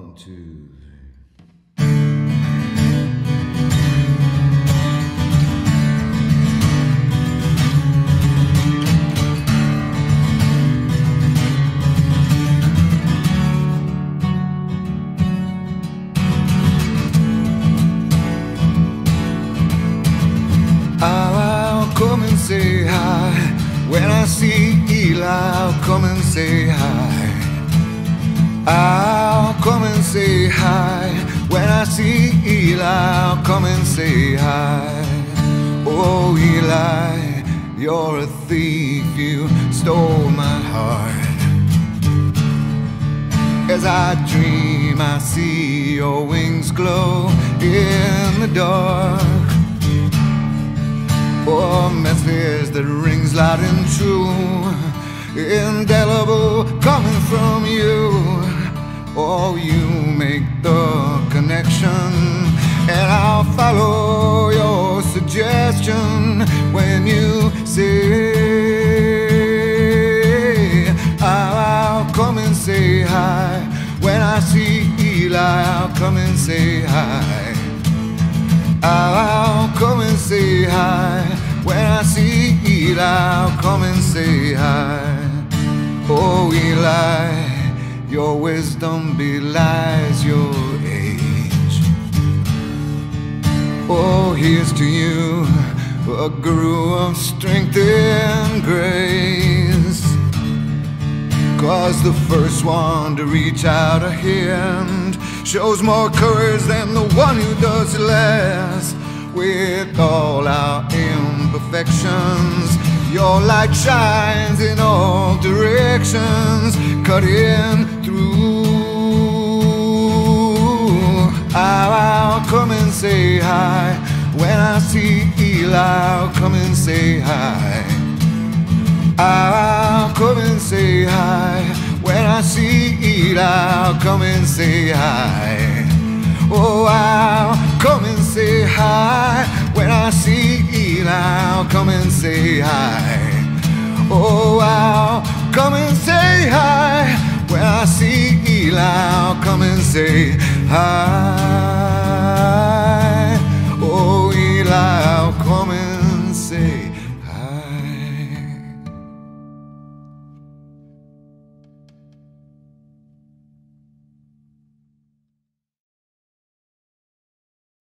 1, 2, 3. I'll come and say hi. When I see Eli, I'll come and say hi. I'll come and say hi. When I see Eli, I'll come and say hi. Oh Eli, you're a thief, you stole my heart. As I dream, I see your wings glow in the dark. Oh, message that rings loud and true, indelible coming from you. Oh, you make the connection, and I'll follow your suggestion when you say I'll come and say hi. When I see Eli, I'll come and say hi. I'll come and say hi. When I see Eli, I'll come and say hi. Oh Eli, your wisdom belies your age. Oh, here's to you, a guru of strength and grace. 'Cause the first one to reach out a hand shows more courage than the one who does less. With all our imperfections, your light shines in all directions, cutting through. I'll come and say hi. When I see Eli, I'll come and say hi. I'll come and say hi. When I see Eli, I'll come and say hi. Oh, I'll come and say hi. When I see Eli, I'll come and say hi. Oh, I'll come and say hi. When I see Eli, I'll come and say hi. Oh, Eli, I'll come and